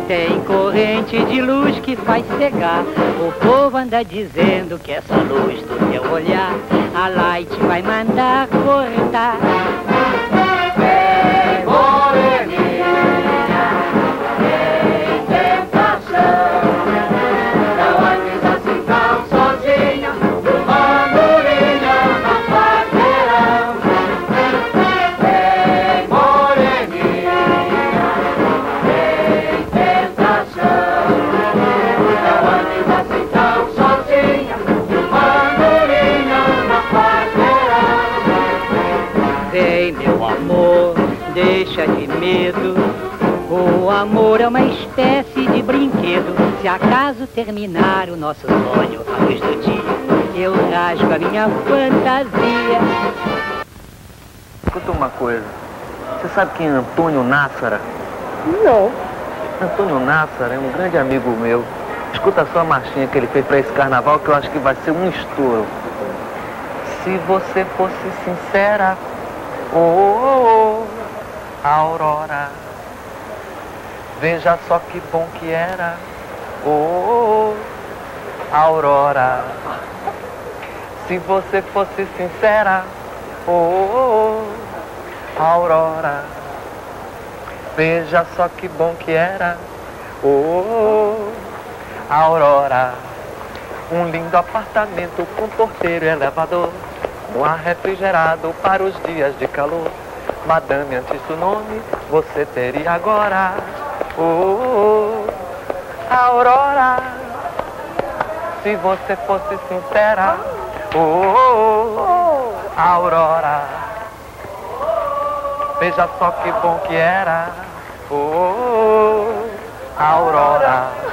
Tem corrente de luz que faz cegar. O povo anda dizendo que é só luz do teu olhar. A Light vai mandar cortar. Vem, moreninha, vem, tentação. Não andes assim tão sozinha, numa murinha na quarteirão. Vem, moreninha, vem, tentação. Não andes assim tão sozinha, numa murinha na quarteirão. Vem, meu amor, deixa de medo. O amor é uma espécie de brinquedo. Se acaso terminar o nosso sonho à luz do dia, eu rasgo a minha fantasia. Escuta uma coisa. Você sabe quem é Antônio Nássara? Não. Antônio Nássara é um grande amigo meu. Escuta só a marchinha que ele fez para esse carnaval, que eu acho que vai ser um estouro. Se você fosse sincera, oh, Aurora, veja só que bom que era, oh, Aurora. Se você fosse sincera, oh, Aurora, veja só que bom que era, oh, Aurora. Um lindo apartamento com porteiro e elevador, um ar refrigerado para os dias de calor. Madame, antes do nome, você teria agora, oh, Aurora. Se você fosse sincera, oh, Aurora, veja só que bom que era, oh, Aurora.